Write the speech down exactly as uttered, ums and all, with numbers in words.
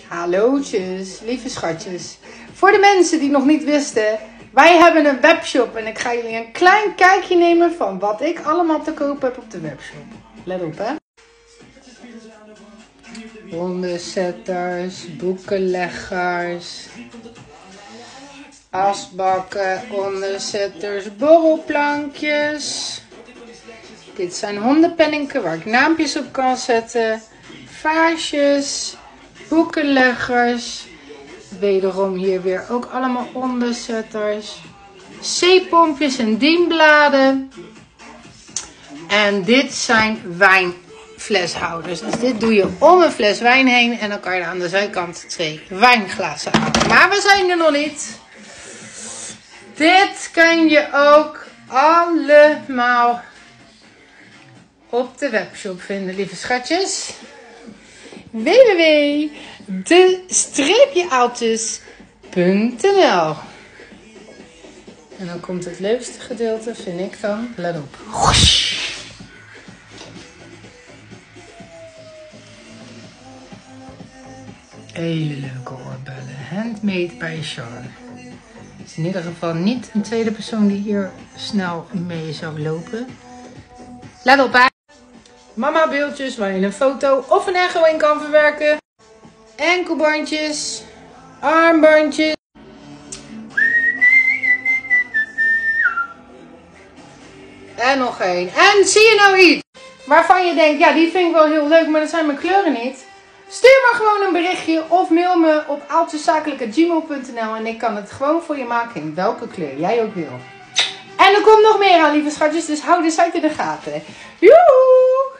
Hallootjes, lieve schatjes. Voor de mensen die nog niet wisten, wij hebben een webshop en ik ga jullie een klein kijkje nemen van wat ik allemaal te koop heb op de webshop. Let op hè. Onderzetters, boekenleggers, asbakken, onderzetters, borrelplankjes. Dit zijn hondenpenninken waar ik naampjes op kan zetten. Vaasjes, boekenleggers. Wederom hier weer ook allemaal onderzetters. Zeepompjes en dienbladen. En dit zijn wijnfleshouders. Dus dit doe je om een fles wijn heen. En dan kan je er aan de zijkant twee wijnglazen houden. Maar we zijn er nog niet. Dit kan je ook allemaal op de webshop vinden, lieve schatjes. w w w punt de streepje aaltjes punt n l. En dan komt het leukste gedeelte, vind ik dan. Let op. Hele leuke oorbellen. Handmade bij Char. Het is in ieder geval niet een tweede persoon die hier snel mee zou lopen. Let op hè. Mama beeldjes waar je een foto of een echo in kan verwerken. Enkelbandjes. Armbandjes. En nog één. En zie je nou iets waarvan je denkt, ja die vind ik wel heel leuk, maar dat zijn mijn kleuren niet. Stuur maar gewoon een berichtje of mail me op aaltjeszakelijk apenstaartje gmail punt n l en ik kan het gewoon voor je maken in welke kleur jij ook wil. En er komt nog meer aan lieve schatjes, dus hou de site in de gaten. Joehoe!